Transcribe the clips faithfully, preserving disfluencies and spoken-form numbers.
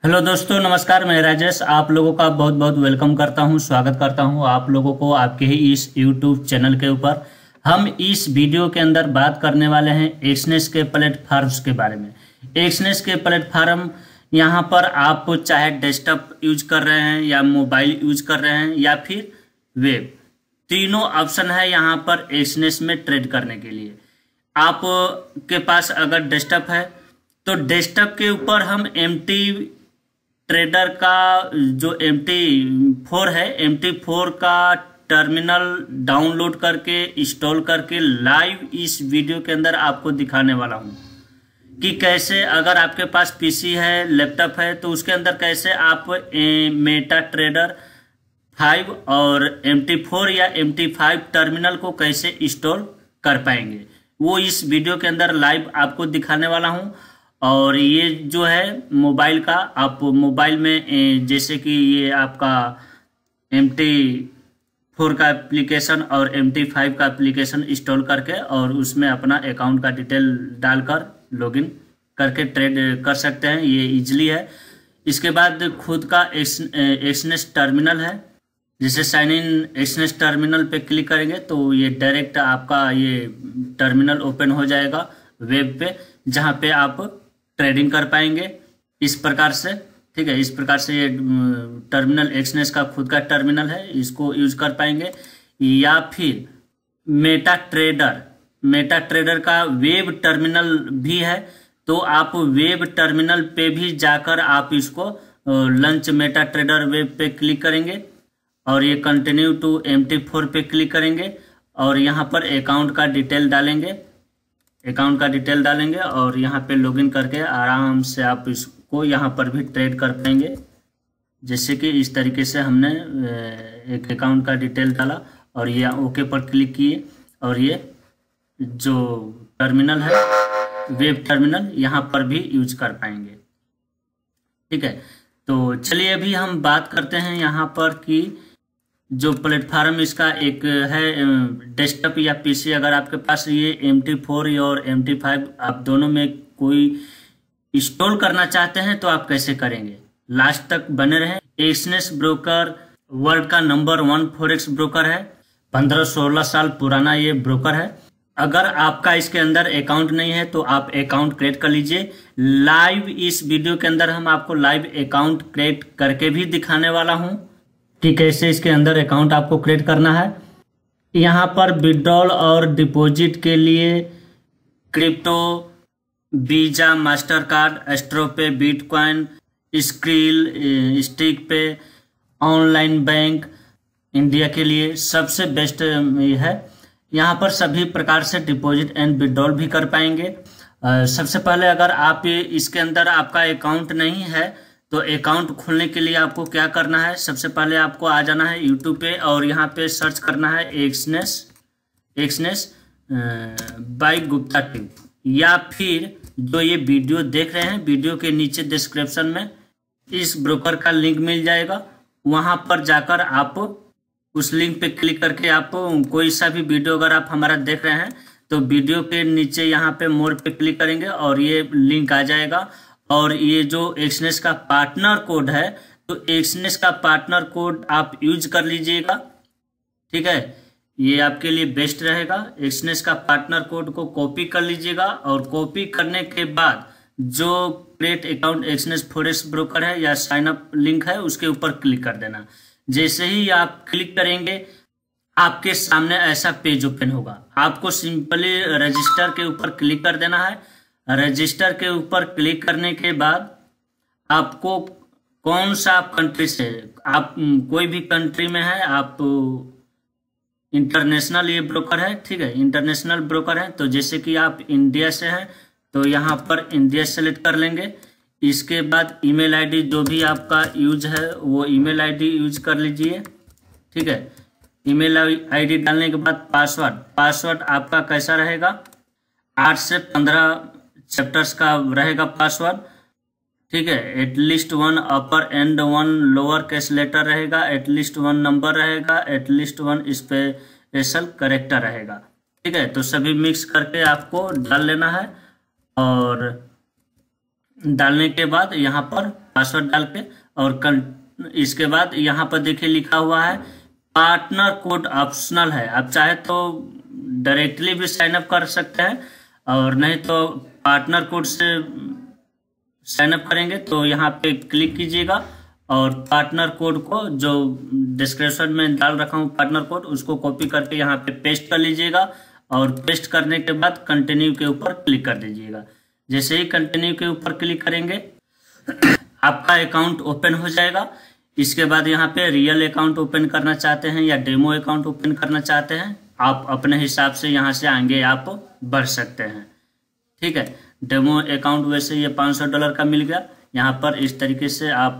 Hello दोस्तों, नमस्कार। मैं राजेश आप लोगों का बहुत बहुत वेलकम करता हूं, स्वागत करता हूं आप लोगों को आपके ही इस यूट्यूब चैनल के ऊपर। हम इस वीडियो के अंदर बात करने वाले हैं एक्सनेस के प्लेटफॉर्म्स के बारे में। एक्सनेस के प्लेटफॉर्म यहां पर आप चाहे डेस्कटॉप यूज कर रहे हैं या मोबाइल यूज कर रहे हैं या फिर वेब, तीनों ऑप्शन है यहां पर एक्सनेस में ट्रेड करने के लिए। आप के पास अगर डेस्कटॉप है तो डेस्कटॉप के ऊपर हम एम टी ट्रेडर का जो एम टी फोर है, एम टी फोर का टर्मिनल डाउनलोड करके इंस्टॉल करके लाइव इस वीडियो के अंदर आपको दिखाने वाला हूं कि कैसे, अगर आपके पास पीसी है, लैपटॉप है, तो उसके अंदर कैसे आप मेटा ट्रेडर फाइव और एम टी फोर या एम टी फाइव टर्मिनल को कैसे इंस्टॉल कर पाएंगे, वो इस वीडियो के अंदर लाइव आपको दिखाने वाला हूं। और ये जो है मोबाइल का, आप मोबाइल में जैसे कि ये आपका एम टी फोर का एप्लीकेशन और एम टी फाइव का एप्लीकेशन इंस्टॉल करके और उसमें अपना अकाउंट का डिटेल डालकर लॉगिन करके ट्रेड कर सकते हैं। ये इजीली है। इसके बाद खुद का एक्सनेस टर्मिनल है, जैसे साइन इन एक्सनेस टर्मिनल पे क्लिक करेंगे तो ये डायरेक्ट आपका ये टर्मिनल ओपन हो जाएगा वेब पे, जहाँ पे आप ट्रेडिंग कर पाएंगे इस प्रकार से। ठीक है, इस प्रकार से ये टर्मिनल एक्सनेस का खुद का टर्मिनल है, इसको यूज कर पाएंगे। या फिर मेटा ट्रेडर, मेटा ट्रेडर का वेब टर्मिनल भी है, तो आप वेब टर्मिनल पे भी जाकर आप इसको लंच मेटा ट्रेडर वेब पे क्लिक करेंगे और ये continue to M T four पे क्लिक करेंगे और यहाँ पर अकाउंट का डिटेल डालेंगे अकाउंट का डिटेल डालेंगे और यहाँ पे लॉगिन करके आराम से आप इसको यहाँ पर भी ट्रेड कर पाएंगे। जैसे कि इस तरीके से हमने एक अकाउंट का डिटेल डाला और ये ओके पर क्लिक किए और ये जो टर्मिनल है वेब टर्मिनल यहाँ पर भी यूज कर पाएंगे। ठीक है, तो चलिए अभी हम बात करते हैं यहाँ पर कि जो प्लेटफार्म इसका एक है डेस्कटॉप या पीसी। अगर आपके पास ये एम टी फोर और एम टी फाइव आप दोनों में कोई इंस्टॉल करना चाहते हैं तो आप कैसे करेंगे, लास्ट तक बने रहें। एक्सनेस ब्रोकर वर्ल्ड का नंबर वन फॉरेक्स ब्रोकर है, पंद्रह सोलह साल पुराना ये ब्रोकर है। अगर आपका इसके अंदर अकाउंट नहीं है तो आप अकाउंट क्रिएट कर लीजिए। लाइव इस वीडियो के अंदर हम आपको लाइव अकाउंट क्रिएट करके भी दिखाने वाला हूं कि कैसे इसके अंदर अकाउंट आपको क्रिएट करना है। यहाँ पर विड्रॉल और डिपॉजिट के लिए crypto, Visa, master card, AstroPay, bitcoin, Skrill, Sticpay, online bank, India के लिए सबसे बेस्ट है। यहाँ पर सभी प्रकार से डिपॉजिट एंड विड्रॉल भी कर पाएंगे। सबसे पहले अगर आप इसके अंदर आपका अकाउंट नहीं है तो अकाउंट खोलने के लिए आपको क्या करना है, सबसे पहले आपको आ जाना है यूट्यूब पे और यहाँ पे सर्च करना है Exness Exness by Gupta tip, या फिर जो ये वीडियो देख रहे हैं वीडियो के नीचे डिस्क्रिप्शन में इस ब्रोकर का लिंक मिल जाएगा। वहाँ पर जाकर आप उस लिंक पे क्लिक करके आप कोई सा भी वीडियो अगर आप हमारा देख रहे हैं तो वीडियो के नीचे यहाँ पे मोर पे क्लिक करेंगे और ये लिंक आ जाएगा। और ये जो एक्सनेस का पार्टनर कोड है तो एक्सनेस का पार्टनर कोड आप यूज कर लीजिएगा। ठीक है, ये आपके लिए बेस्ट रहेगा। एक्सनेस का पार्टनर कोड को कॉपी कर लीजिएगा और कॉपी करने के बाद जो create account Exness forex broker है या साइन अप लिंक है उसके ऊपर क्लिक कर देना। जैसे ही आप क्लिक करेंगे आपके सामने ऐसा पेज ओपन होगा। आपको सिंपली रजिस्टर के ऊपर क्लिक कर देना है। रजिस्टर के ऊपर क्लिक करने के बाद आपको कौन सा कंट्री से, आप कोई भी कंट्री में है, आप इंटरनेशनल ये ब्रोकर है। ठीक है, इंटरनेशनल ब्रोकर है, तो जैसे कि आप इंडिया से हैं तो यहाँ पर इंडिया सेलेक्ट कर लेंगे। इसके बाद ईमेल आईडी जो भी आपका यूज है वो ईमेल आईडी यूज कर लीजिए। ठीक है, ईमेल आईडी डालने के बाद पासवर्ड पासवर्ड आपका कैसा रहेगा, आठ से पंद्रह चैप्टर्स का रहेगा पासवर्ड। ठीक है, at least one upper and one lower case letter रहेगा, एटलीस्ट वन नंबर रहेगा, एटलीस्ट वन स्पेशल करेक्टर रहेगा। ठीक है, तो सभी मिक्स करके आपको डाल लेना है और डालने के बाद यहाँ पर पासवर्ड डाल के, और कं, इसके बाद यहाँ पर देखिए लिखा हुआ है पार्टनर कोड ऑप्शनल है। आप चाहे तो डायरेक्टली भी साइन अप कर सकते हैं, और नहीं तो पार्टनर कोड से साइन अप करेंगे तो यहाँ पे क्लिक कीजिएगा और पार्टनर कोड को जो डिस्क्रिप्शन में डाल रखा हूँ पार्टनर कोड, उसको कॉपी करके यहाँ पे पेस्ट कर लीजिएगा, और पेस्ट करने के बाद कंटिन्यू के ऊपर क्लिक कर दीजिएगा। जैसे ही कंटिन्यू के ऊपर क्लिक करेंगे आपका अकाउंट ओपन हो जाएगा। इसके बाद यहाँ पे रियल अकाउंट ओपन करना चाहते हैं या डेमो अकाउंट ओपन करना चाहते हैं, आप अपने हिसाब से यहाँ से आगे आप बढ़ सकते हैं। ठीक है, डेमो अकाउंट वैसे ये पाँच सौ डॉलर का मिल गया। यहाँ पर इस तरीके से आप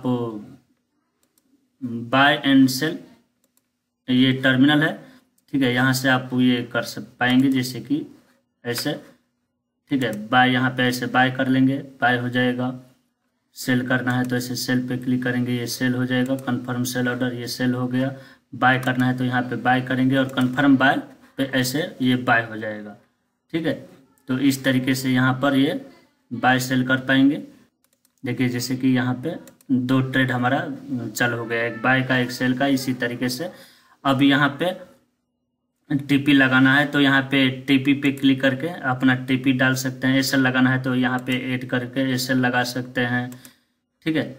बाय एंड सेल, ये टर्मिनल है। ठीक है, यहाँ से आप ये कर सक पाएंगे जैसे कि ऐसे। ठीक है, बाय यहाँ पे ऐसे बाय कर लेंगे, बाय हो जाएगा। सेल करना है तो ऐसे सेल पे क्लिक करेंगे, ये सेल हो जाएगा। कंफर्म सेल ऑर्डर, ये सेल हो गया। बाय करना है तो यहाँ पे बाय करेंगे और कंफर्म बाय पे ऐसे ये बाय हो जाएगा। ठीक है, तो इस तरीके से यहाँ पर ये बाय सेल कर पाएंगे। देखिए जैसे कि यहाँ पे दो ट्रेड हमारा चल हो गया, एक बाय का एक सेल का। इसी तरीके से अब यहाँ पे टीपी लगाना है तो यहाँ पे टीपी पे क्लिक करके अपना टीपी डाल सकते हैं। एसएल लगाना है तो यहाँ पे ऐड करके एसएल लगा सकते हैं। ठीक है,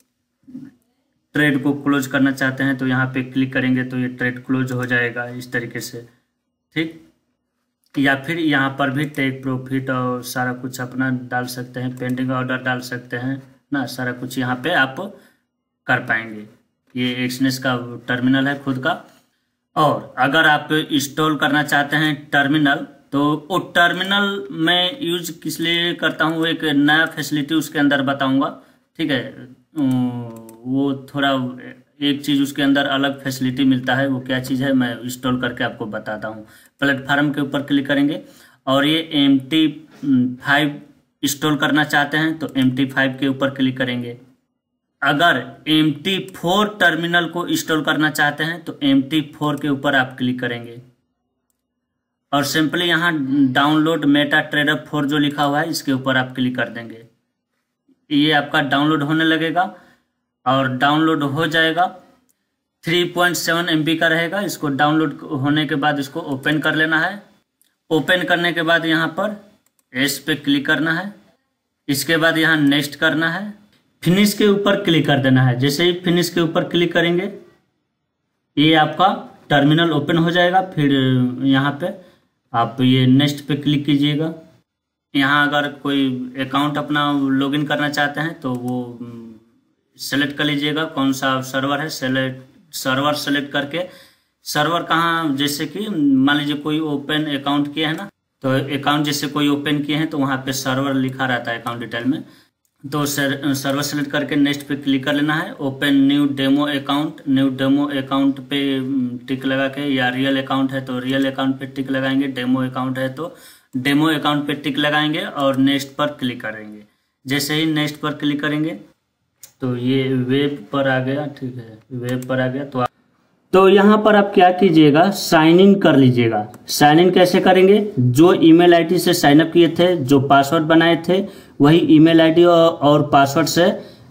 ट्रेड को क्लोज करना चाहते हैं तो यहाँ पे क्लिक करेंगे तो ये ट्रेड क्लोज हो जाएगा इस तरीके से। ठीक, या फिर यहाँ पर भी टेक प्रॉफिट और सारा कुछ अपना डाल सकते हैं, पेंडिंग ऑर्डर डाल सकते हैं ना, सारा कुछ यहाँ पे आप कर पाएंगे। ये एक्सनेस का टर्मिनल है खुद का। और अगर आप इंस्टॉल करना चाहते हैं टर्मिनल, तो वो टर्मिनल मैं यूज किस लिए करता हूँ, वो एक नया फैसिलिटी उसके अंदर बताऊंगा। ठीक है, वो थोड़ा एक चीज़ उसके अंदर अलग फैसिलिटी मिलता है, वो क्या चीज़ है मैं इंस्टॉल करके आपको बताता हूँ। प्लेटफार्म के ऊपर क्लिक करेंगे और ये एम टी फाइव इंस्टॉल करना चाहते हैं तो एम टी फाइव के ऊपर क्लिक करेंगे। अगर एम टी फोर टर्मिनल को इंस्टॉल करना चाहते हैं तो एम टी फोर के ऊपर आप क्लिक करेंगे और सिंपली यहाँ डाउनलोड मेटा ट्रेडर फोर जो लिखा हुआ है इसके ऊपर आप क्लिक कर देंगे। ये आपका डाउनलोड होने लगेगा और डाउनलोड हो जाएगा। Three point seven M B का रहेगा। इसको डाउनलोड होने के बाद इसको ओपन कर लेना है। ओपन करने के बाद यहाँ पर एस पे क्लिक करना है। इसके बाद यहाँ नेक्स्ट करना है, फिनिश के ऊपर क्लिक कर देना है। जैसे ही फिनिश के ऊपर क्लिक करेंगे ये आपका टर्मिनल ओपन हो जाएगा। फिर यहाँ पे आप ये नेक्स्ट पे क्लिक कीजिएगा। यहाँ अगर कोई अकाउंट अपना लॉगिन करना चाहते हैं तो वो सेलेक्ट कर लीजिएगा कौन सा सर्वर है। सेलेक्ट सर्वर सेलेक्ट करके सर्वर कहाँ, जैसे कि मान लीजिए कोई ओपन अकाउंट किया है ना, तो अकाउंट जैसे कोई ओपन किए हैं तो वहाँ पे सर्वर लिखा रहता है अकाउंट डिटेल में, तो सर सर्वर सेलेक्ट करके नेक्स्ट पे क्लिक कर लेना है। Open new demo account, new demo account पे टिक लगा के, या रियल अकाउंट है तो रियल अकाउंट पे टिक लगाएंगे, डेमो अकाउंट है तो डेमो अकाउंट पे टिक लगाएंगे और नेक्स्ट पर क्लिक करेंगे। जैसे ही नेक्स्ट पर क्लिक करेंगे तो ये वेब पर आ गया। ठीक है, वेब पर आ गया तो तो यहाँ पर आप क्या कीजिएगा, साइन इन कर लीजिएगा। साइन इन कैसे करेंगे, जो ईमेल आईडी से साइन अप किए थे, जो पासवर्ड बनाए थे, वही ईमेल आईडी और पासवर्ड से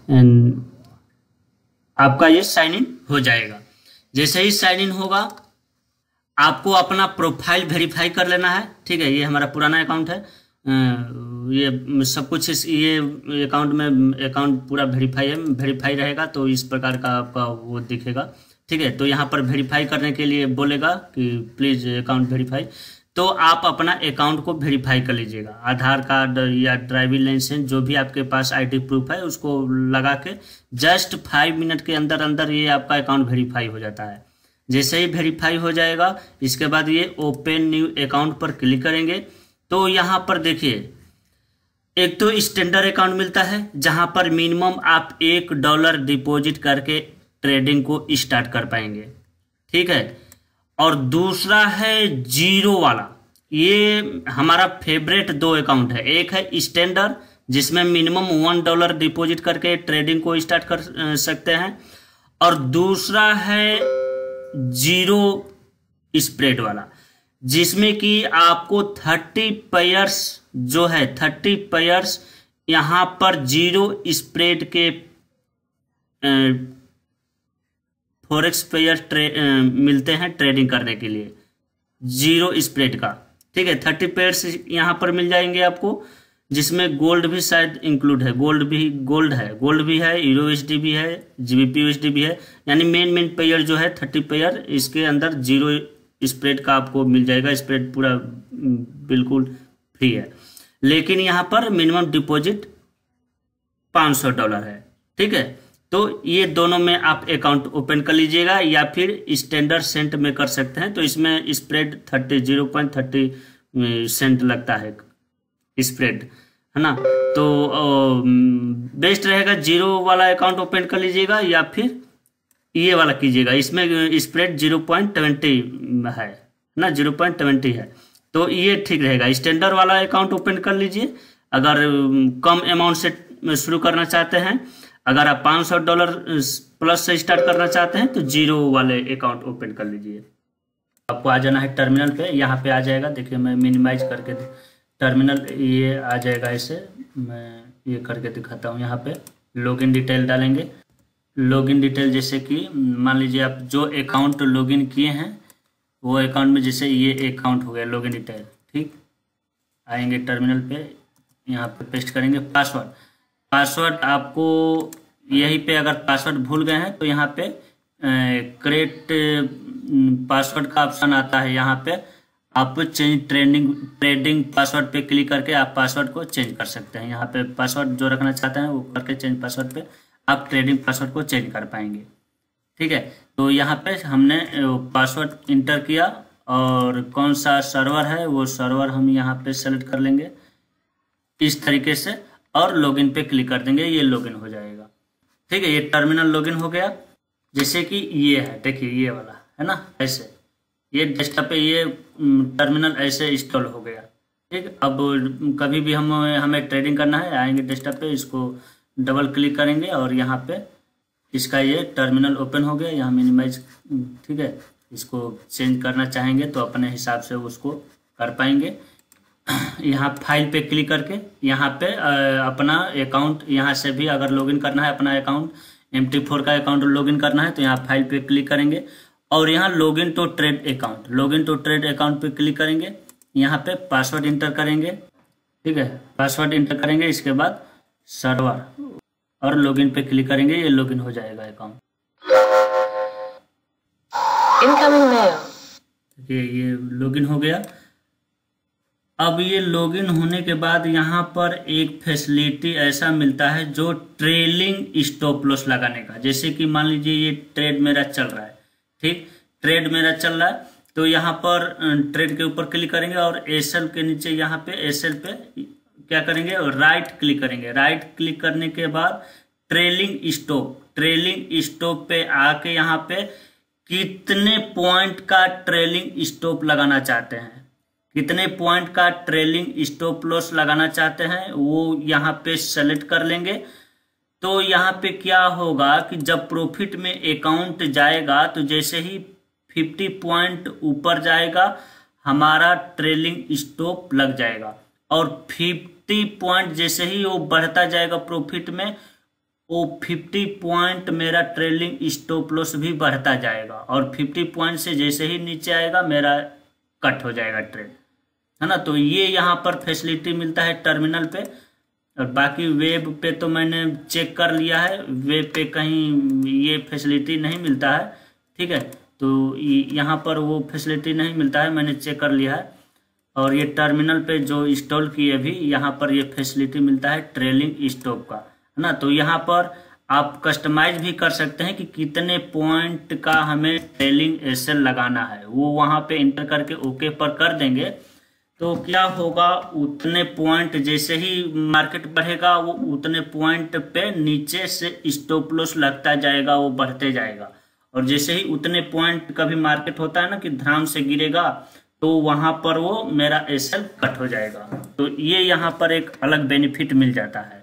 आपका ये साइन इन हो जाएगा। जैसे ही साइन इन होगा आपको अपना प्रोफाइल वेरीफाई कर लेना है। ठीक है, ये हमारा पुराना अकाउंट है, ये सब कुछ इस ये अकाउंट में अकाउंट पूरा वेरीफाई है, वेरीफाई रहेगा तो इस प्रकार का आपका वो दिखेगा। ठीक है, तो यहाँ पर वेरीफाई करने के लिए बोलेगा कि प्लीज अकाउंट वेरीफाई, तो आप अपना अकाउंट को वेरीफाई कर लीजिएगा। आधार कार्ड या ड्राइविंग लाइसेंस जो भी आपके पास आईडी प्रूफ है उसको लगा के जस्ट फाइव मिनट के अंदर अंदर ये आपका अकाउंट वेरीफाई हो जाता है। जैसे ही वेरीफाई हो जाएगा इसके बाद ये ओपन न्यू अकाउंट पर क्लिक करेंगे तो यहाँ पर देखिए एक तो स्टैंडर्ड अकाउंट मिलता है जहाँ पर मिनिमम आप एक डॉलर डिपॉजिट करके ट्रेडिंग को स्टार्ट कर पाएंगे। ठीक है, और दूसरा है जीरो वाला। ये हमारा फेवरेट दो अकाउंट है। एक है स्टैंडर्ड जिसमें मिनिमम वन डॉलर डिपॉजिट करके ट्रेडिंग को स्टार्ट कर सकते हैं, और दूसरा है जीरो स्प्रेड वाला जिसमें कि आपको थर्टी पेयर्स जो है थर्टी पेयर्स यहाँ पर जीरो स्प्रेड के फॉरेक्स पेयर ट्रे मिलते हैं ट्रेडिंग करने के लिए, जीरो स्प्रेड का। ठीक है, थर्टी पेयर्स यहाँ पर मिल जाएंगे आपको, जिसमें गोल्ड भी शायद इंक्लूड है, गोल्ड भी गोल्ड है गोल्ड भी है, यूरो यूएसडी भी है, जीबीपी यूएसडी भी है। यानी मेन मेन पेयर जो है थर्टी पेयर, इसके अंदर जीरो स्प्रेड का आपको मिल जाएगा। स्प्रेड पूरा बिल्कुल फ्री है, लेकिन यहाँ पर मिनिमम डिपॉजिट पाँच सौ डॉलर है। ठीक है, तो ये दोनों में आप अकाउंट ओपन कर लीजिएगा, या फिर स्टैंडर्ड सेंट में कर सकते हैं। तो इसमें spread thirty zero point thirty cent लगता है स्प्रेड, है ना। तो बेस्ट रहेगा जीरो वाला अकाउंट ओपन कर लीजिएगा, या फिर ये वाला कीजिएगा। इसमें स्प्रेड जीरो पॉइंट ट्वेंटी है ना, जीरो पॉइंट ट्वेंटी है, तो ये ठीक रहेगा। स्टैंडर्ड वाला अकाउंट ओपन कर लीजिए अगर कम अमाउंट से शुरू करना चाहते हैं। अगर आप पाँच सौ डॉलर प्लस से स्टार्ट करना चाहते हैं तो जीरो वाले अकाउंट ओपन कर लीजिए। आपको आ जाना है टर्मिनल पे, यहाँ पे आ जाएगा। देखिए मैं मिनिमाइज करके टर्मिनल ये आ जाएगा, ऐसे मैं ये करके दिखाता हूँ। यहाँ पे लॉगिन डिटेल डालेंगे। लॉगिन डिटेल जैसे कि मान लीजिए आप जो अकाउंट लॉगिन किए हैं वो अकाउंट में, जैसे ये अकाउंट हो गया लॉगिन डिटेल। ठीक, आएंगे टर्मिनल पे, यहाँ पे पेस्ट करेंगे पासवर्ड। पासवर्ड आपको यहीं पे अगर पासवर्ड भूल गए हैं तो यहाँ पे क्रिएट पासवर्ड का ऑप्शन आता है। यहाँ पे आप चेंज ट्रेडिंग ट्रेडिंग पासवर्ड पे क्लिक करके आप पासवर्ड को चेंज कर सकते हैं। यहाँ पे पासवर्ड जो रखना चाहते हैं वो करके चेंज पासवर्ड पे आप ट्रेडिंग पासवर्ड को चेंज कर पाएंगे। ठीक है, तो यहाँ पे हमने पासवर्ड इंटर किया और कौन सा सर्वर है वो सर्वर हम यहाँ पे सेलेक्ट कर लेंगे इस तरीके से, और लॉगिन पे क्लिक कर देंगे, ये लॉगिन हो जाएगा। ठीक है, ये टर्मिनल लॉगिन हो गया। जैसे कि ये है, देखिए ये वाला है ना, ऐसे ये डेस्कटॉप पे ये टर्मिनल ऐसे इंस्टॉल हो गया। ठीक, अब कभी भी हम हमें ट्रेडिंग करना है, आएंगे डेस्कटॉप पे, इसको डबल क्लिक करेंगे और यहाँ पे इसका ये टर्मिनल ओपन हो गया। यहाँ मिनिमाइज, ठीक है, इसको चेंज करना चाहेंगे तो अपने हिसाब से उसको कर पाएंगे। यहाँ फाइल पे क्लिक करके यहाँ पे अपना अकाउंट, यहाँ से भी अगर लॉगिन करना है अपना अकाउंट, एम टी फोर का अकाउंट लॉगिन करना है तो यहाँ फाइल पे क्लिक करेंगे और यहाँ login to trade account, login to trade account पे क्लिक करेंगे। यहाँ पे पासवर्ड इंटर करेंगे। ठीक है, पासवर्ड इंटर करेंगे, इसके बाद सर्वर और लॉगिन पे क्लिक करेंगे, ये लॉगिन हो जाएगा अकाउंट। इनकमिंग मेल, ये ये लॉगिन हो गया। अब ये लॉगिन होने के बाद यहाँ पर एक फैसिलिटी ऐसा मिलता है जो ट्रेलिंग स्टॉप लॉस लगाने का। जैसे कि मान लीजिए ये ट्रेड मेरा चल रहा है, ठीक, ट्रेड मेरा चल रहा है तो यहाँ पर ट्रेड के ऊपर क्लिक करेंगे और एसएल के नीचे यहाँ पे एसएल पे क्या करेंगे, राइट क्लिक करेंगे। राइट क्लिक करने के बाद ट्रेलिंग स्टॉप, ट्रेलिंग स्टॉप पे आके यहाँ पे कितने पॉइंट का ट्रेलिंग स्टॉप लगाना चाहते हैं, कितने पॉइंट का ट्रेलिंग स्टॉप लॉस लगाना चाहते हैं वो यहाँ पे सेलेक्ट कर लेंगे। तो यहाँ पे क्या होगा कि जब प्रॉफिट में अकाउंट जाएगा तो जैसे ही फिफ्टी पॉइंट ऊपर जाएगा हमारा ट्रेलिंग स्टॉप लग जाएगा, और फिफ्टी पॉइंट जैसे ही वो बढ़ता जाएगा प्रॉफिट में, वो फिफ्टी पॉइंट मेरा ट्रेलिंग स्टॉप लॉस भी बढ़ता जाएगा, और फिफ्टी पॉइंट से जैसे ही नीचे आएगा मेरा कट हो जाएगा ट्रेड, है ना। तो ये यहाँ पर फैसिलिटी मिलता है टर्मिनल पे, और बाकी वेब पे तो मैंने चेक कर लिया है, वेब पे कहीं ये फैसिलिटी नहीं मिलता है। ठीक है, तो यहाँ पर वो फैसिलिटी नहीं मिलता है, मैंने चेक कर लिया है। और ये टर्मिनल पे जो इंस्टॉल किए भी यहाँ पर ये फैसिलिटी मिलता है ट्रेलिंग स्टॉप का, है ना। तो यहाँ पर आप कस्टमाइज भी कर सकते हैं कि कितने पॉइंट का हमें ट्रेलिंग एसएल लगाना है, वो वहाँ पे इंटर करके ओके पर कर देंगे। तो क्या होगा, उतने पॉइंट जैसे ही मार्केट बढ़ेगा वो उतने पॉइंट पे नीचे से स्टॉप लॉस लगता जाएगा, वो बढ़ते जाएगा। और जैसे ही उतने पॉइंट का भी मार्केट होता है ना कि धड़ाम से गिरेगा तो वहां पर वो मेरा एसएल कट हो जाएगा। तो ये यहाँ पर एक अलग बेनिफिट मिल जाता है।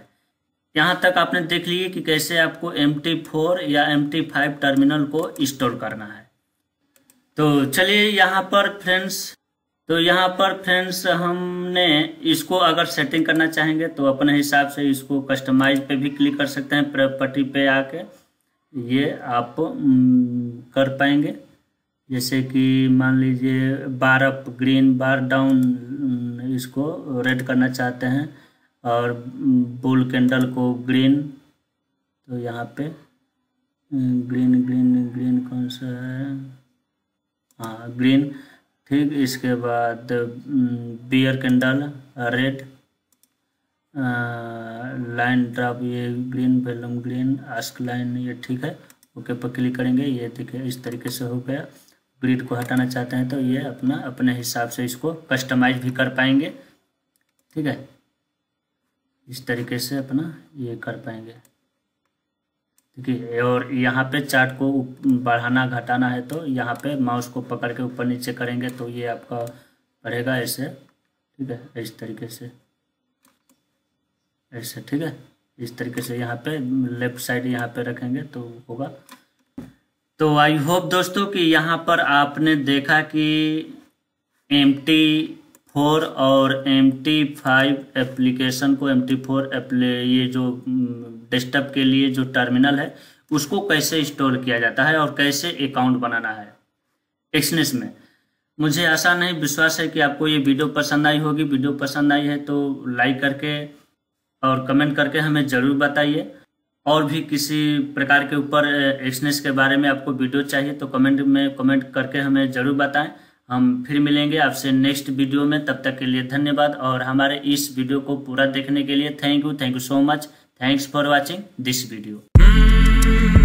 यहाँ तक आपने देख लिए कि कैसे आपको एम टी फोर या एम टी फाइव टर्मिनल को इंस्टॉल करना है। तो चलिए यहाँ पर फ्रेंड्स तो यहाँ पर फ्रेंड्स हमने इसको अगर सेटिंग करना चाहेंगे तो अपने हिसाब से इसको कस्टमाइज पे भी क्लिक कर सकते हैं। प्रॉपर्टी पे आके ये आप कर पाएंगे। जैसे कि मान लीजिए bar up green, bar down इसको रेड करना चाहते हैं और बुल कैंडल को ग्रीन, तो यहाँ पे ग्रीन ग्रीन ग्रीन कौन सा है, हाँ ग्रीन, ठीक। इसके बाद bear candle red, line drop ये ग्रीन, वेलम ग्रीन, आस्क लाइन ये ठीक है। ओके पर क्लिक करेंगे, ये देखिए इस तरीके से हो गया। ग्रिड को हटाना चाहते हैं तो ये अपना अपने हिसाब से इसको कस्टमाइज भी कर पाएंगे, ठीक है। इस तरीके से अपना ये कर पाएंगे, ठीक है। और यहाँ पे चार्ट को बढ़ाना घटाना है तो यहाँ पे माउस को पकड़ के ऊपर नीचे करेंगे तो ये आपका बढ़ेगा ऐसे, ठीक है। इस तरीके से ऐसे, ठीक है। इस तरीके से यहाँ पे लेफ्ट साइड यहाँ पे रखेंगे तो होगा। तो आई होप दोस्तों कि यहाँ पर आपने देखा कि एम टी फोर और एम टी फाइव एप्लीकेशन को, एम टी फोर ये जो डेस्कटॉप के लिए जो टर्मिनल है उसको कैसे इंस्टॉल किया जाता है और कैसे अकाउंट बनाना है एक्सनेस में। मुझे आशा नहीं विश्वास है कि आपको ये वीडियो पसंद आई होगी। वीडियो पसंद आई है तो लाइक करके और कमेंट करके हमें ज़रूर बताइए। और भी किसी प्रकार के ऊपर एक्सनेस के बारे में आपको वीडियो चाहिए तो कमेंट में कमेंट करके हमें ज़रूर बताएं। हम फिर मिलेंगे आपसे नेक्स्ट वीडियो में। तब तक के लिए धन्यवाद और हमारे इस वीडियो को पूरा देखने के लिए thank you thank you so much. Thanks for watching this video.